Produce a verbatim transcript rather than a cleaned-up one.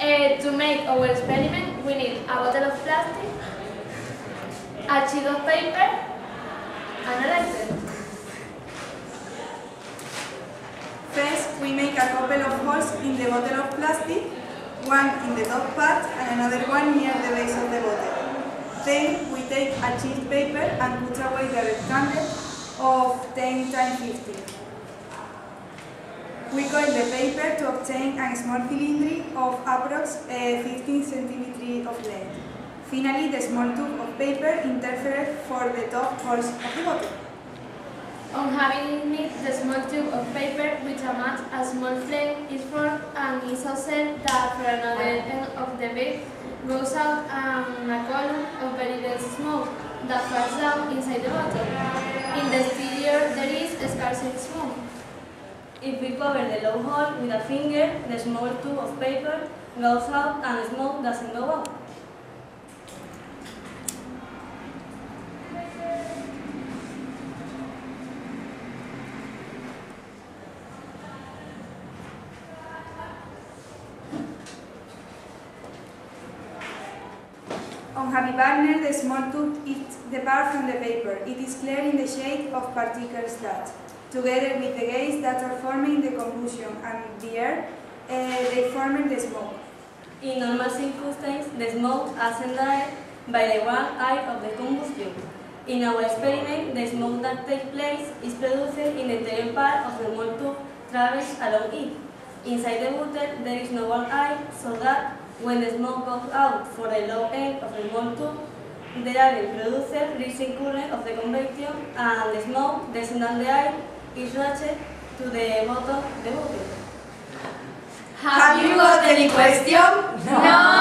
Uh, to make our experiment, we need a bottle of plastic, a sheet of paper, and a lighter. First, we make a couple of holes in the bottle of plastic, one in the top part and another one near the base of the bottle. Then we take a sheet paper and put away the rectangle of ten by fifteen. We coil the paper to obtain a small cylinder of approximately fifteen centimeters of length. Finally, the small tube of paper interferes for the top holes of the bottle. On having made the small tube of paper with a match, a small flame is formed and is so set that for another end of the bed goes out and a column of very dense smoke that falls down inside the bottle. In the exterior there is scarcely smoke. If we cover the low hole with a finger, the small tube of paper goes out and smoke doesn't go out. On Happy Partner, the small tube is depart from the paper. It is clear in the shade of particles that, together with the gas that are forming the combustion and the air, uh, they form the smoke. In normal circumstances, the smoke is enlarged by the one eye of the combustion. In our experiment, the smoke that takes place is produced in the interior part of the small tube travels along it. Inside the bottle, there is no one eye, so that when the smoke goes out for the low end of the small tube, the air produces rising current of the convection and the smoke descends down the air is rushed to the bottom of the bottle. Have you got any question? No!